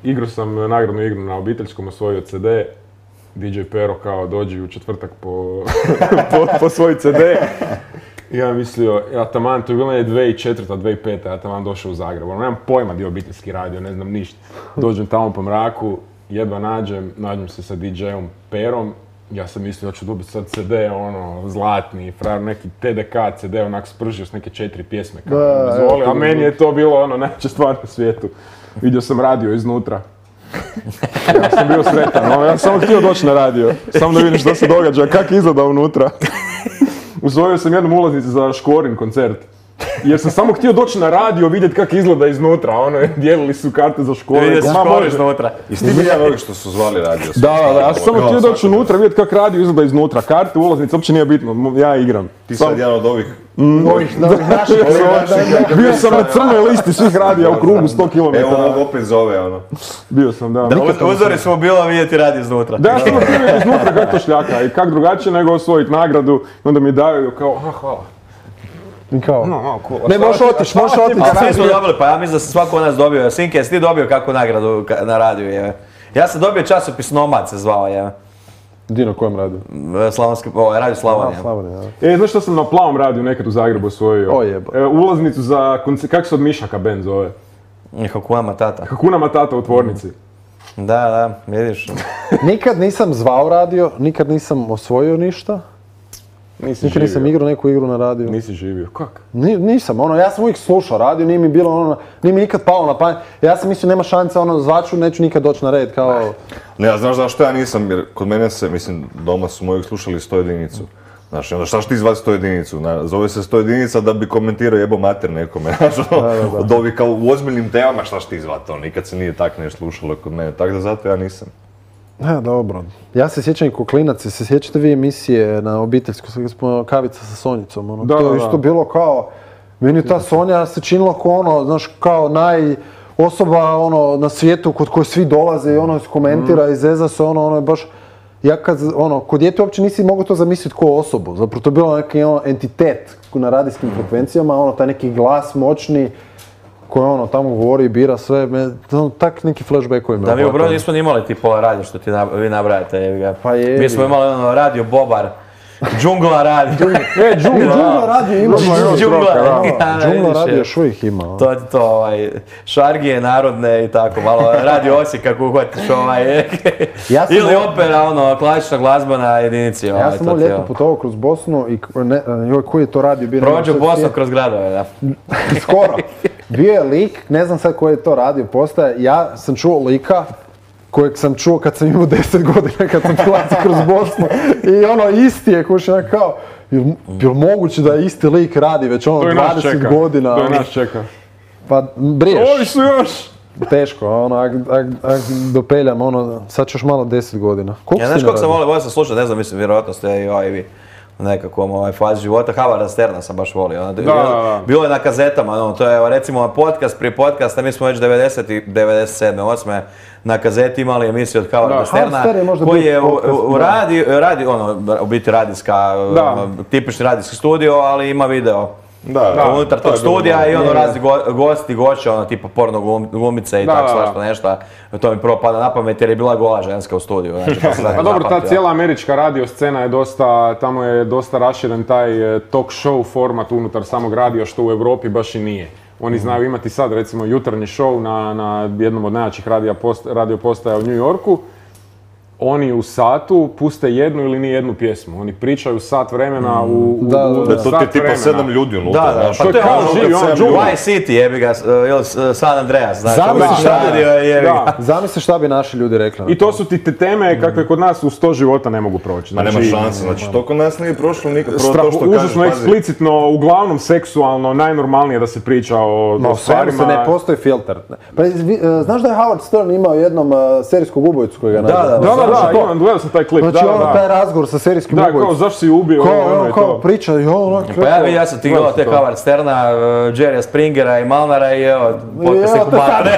igrao sam nagradnu igru na obiteljskom, osvojio CD. DJ Pero kao dođi u četvrtak po svoj CD. Ja mislio, taman, to je bilo 2004. 2005. Ja taman došao u Zagreb. Nemam pojma di je obiteljski radio, ne znam ništa. Dođem tamo po mraku, jedva nađem se sa DJ-om Perom. Ja sam mislio da ću dobiti sad CD, zlatni, frajer, neki TDK CD, onak spržio s neke 4 pjesme. A meni je to bilo najveća stvar na svijetu. Vidio sam radio iznutra. Ja sam bio sretan, ja sam samo htio doći na radio, samo da vidim što se događa, kako izgleda unutra. Usvojio sam jednom ulaznicu za Škorin koncert, jer sam samo htio doći na radio, vidjeti kako izgleda iznutra, dijelili su karte za Škorin. Vidio si Škorin iznutra. I s tim jedan ovih što su zvali radio. Da, ja sam samo htio doći unutra, vidjeti kako radio izgleda iznutra, karte, ulaznice, uopće nije bitno, ja igram. Ti sad jedan od ovih... Bio sam na crnoj listi svih radija u krugu 100 km. Evo ovog opet zove, Bio sam, da. Uzori smo bilo vidjeti radio iznutra. Da, ja sam vidjeti iznutra kako to šljaka i kako drugačije nego osvojiti nagradu. Onda mi daju kao, hvala. Kao, cool. ne, možeš otići. Svi smo dobili, pa ja mislim da se svako od nas dobio. Sinke, jesi ti dobio kakvu nagradu na radiju, je? Ja sam dobio časopis Nomad se zvao, je. Di na kojem radiju? Radio Slavonija. Znaš što sam na Plavom radiju nekad u Zagrebu osvojio? Ulaznicu za koncert, kako se od Mišaka band zove? Hakuna Matata. Hakuna Matata u tvornici. Da, vidiš. Nikad nisam zvao radio, nikad nisam osvojio ništa. Nikad nisam igrao neku igru na radiju. Nisi živio, kak? Nisam, ja sam uvijek slušao radio, nije mi bilo nije mi nikad palo na pamet. Ja sam mislio nema šanse, zvaću, neću nikad doći na red, kao... Ne, ja znaš zašto ja nisam, jer kod mene se, doma su uvijek slušali 101. Znaš, onda šta ti zvati 101? Zove se 101 da bi komentirao jebo mater nekome, znaš, od ovih kao u ozbiljnim temama šta ti zvati, nikad se nije tak nešto slušalo kod mene, tako da zato ja nisam. Dobro. Ja se sjećam i ko klinac, se sjećate vi emisije na obiteljsku, Kavica sa Sonjicom, to je isto bilo kao, meni ta Sonja se činila kao znaš, kao osoba na svijetu kod koje svi dolaze i komentira i zeza se, je baš, ja kad, kod djete uopće nisi mogao to zamisliti kao osobu, zapravo to je bilo neki entitet na radijskim frekvencijama, taj neki glas moćni, koji tamo govori i bira sve, tak neki flashbackovi. Da, mi u broju nismo ni imali ti pola radio što vi nabrajate. Mi smo imali radio Bobar, Džungla radio. Džungla radio ima. Džungla radio još uvijek ima. To, šargije narodne i tako, malo radio Osijek kako uhvatiš ili opera, klasična glazba na jedinici. Ja sam ovo ljeto putovao kroz Bosnu i koji je to radio bio? Prođu Bosnu kroz gradove, da. Skoro. Bio je lik, ne znam sad koji je to radio postaje, ja sam čuo lika kojeg sam čuo kad sam imao 10 godina, kad sam prolazio kroz Bosnu i isti je kušao kao, jel moguće da isti lik radi već 20 godina? To je nas čeka. Pa briješ. Ovi su još! Teško, ak dopeljam, sad ću još malo 10 godina. Ja znaš kako sam volio sam slušati, ne znam, mislim, vjerojatno ste i vi u nekakvom fazi života. Havarda Sterna sam baš volio. Bilo je na kazetama, to je recimo podcast prije podcasta, mi smo već 97. 8. na kazeti imali emisiju od Havarda Sterna, koji je u biti radijska, tipični radijski studio, ali ima video. Unutar tog studija i razni gosti, gošće, tipa porno glumice i tako svašta nešto. To mi prvo pada na pamet jer je bila gola ženska u studiju. Pa dobro, ta cijela američka radio scena je dosta, tamo je dosta raširen taj talk show format unutar samog radija što u Europi baš i nije. Oni znaju imati sad recimo jutarnji show na jednom od najjačih radio postaja u New Yorku. Oni u satu puste jednu ili ni jednu pjesmu. Oni pričaju sat vremena u sat vremena. To ti je tipa 7 ljudi unutra. Da, pa to je Vice City, jebi ga, ili San Andreas. Zamisli šta bi naši ljudi rekli. I to su ti te teme kakve kod nas u 100 života ne mogu proći. Ma nema šanse, znači to kod nas nije prošlo nikad. Užasno eksplicitno, uglavnom seksualno, najnormalnije da se priča o stvarima. Se ne postoji filter. Znaš da je Howard Stern imao jednom serijskog ubojicu kojega nađe? Gledao sam taj klip, znači taj razgovor sa serijskim ubojicom. Da, kao zašto si ubio ono i to. Kao priča, Pa ja sam ti gledao te Howard Sterna, Jerrya Springera i Malnara i podcast Inkubatre.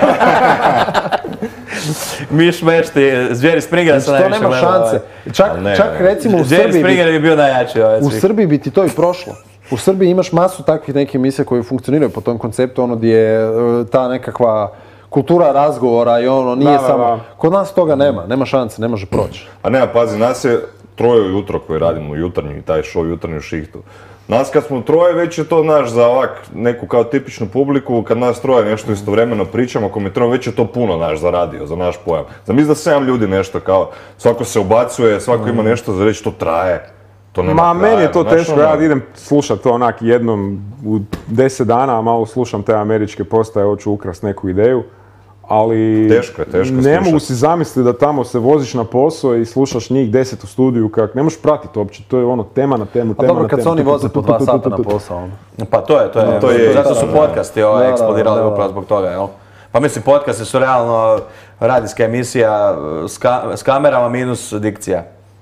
Miš mešti, Jerry Springera sam najviše gledao. To nema šanse. Čak recimo u Srbiji... Jerry Springer bi bio najjači. U Srbiji bi ti to i prošlo. U Srbiji imaš masu takvih nekih emisija koje funkcioniraju po tom konceptu, gdje je ta nekakva kultura razgovora i ono, nije samo... Kod nas toga nema šanse, ne može proći. A ne, pazi, nas je troje ujutro koji radimo jutarnji, taj show jutarnju šihtu. Nas kad smo troje, već je to naš za ovak neku kao tipičnu publiku, kad nas troje nešto istovremeno pričamo, komentiramo, već je to puno naš za radio, za naš pojam. Zamisli da 7 ljudi nešto kao, svako se ubacuje, svako ima nešto za reći, to traje. Meni je to teško, ja idem slušat to onak jednom u 10 dana, a malo slušam te američke postaje, hoću ukrast neku ideju. Ali teško ne mogu si zamisliti da tamo se voziš na posao i slušaš njih 10 u studiju, ne možeš pratiti uopće, to je ono tema na temu, tema na temu. A dobro, kad se oni voze po 2 sata na posao. Pa to je, zato su podcasti eksplodirali upravo zbog toga, jel? Pa mislim, podcasti su realno radijska emisija s kamerama minus dikcija.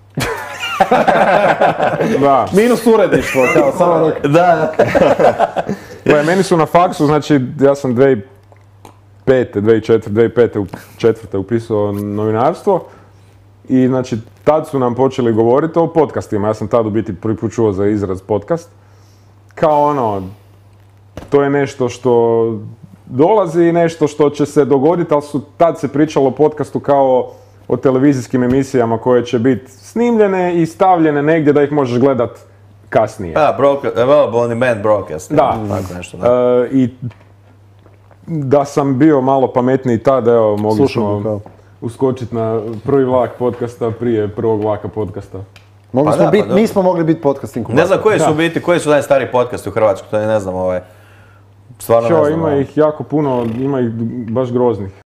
Minus uredništvo, kao samo ruke. Da. Pa meni su na faksu, znači ja sam 2004. upisao novinarstvo i znači tad su nam počeli govoriti o podcastima. Ja sam tad u biti prvi put čuo za izraz podcast. Kao ono, to je nešto što dolazi i nešto što će se dogoditi, ali tad se pričalo o podcastu kao o televizijskim emisijama koje će biti snimljene i stavljene negdje da ih možeš gledat kasnije. Available on demand broadcast. Da. Tako nešto, da. I da sam bio malo pametniji tad, evo, mogli smo uskočiti na prvi vlak podcasta prije prvog vlaka podcasta. Mi smo mogli biti podcasting. Ne znam koji su najstariji podcasti u Hrvatskoj, to ne znam, stvarno ne znam. Ima ih jako puno, ima ih baš groznih.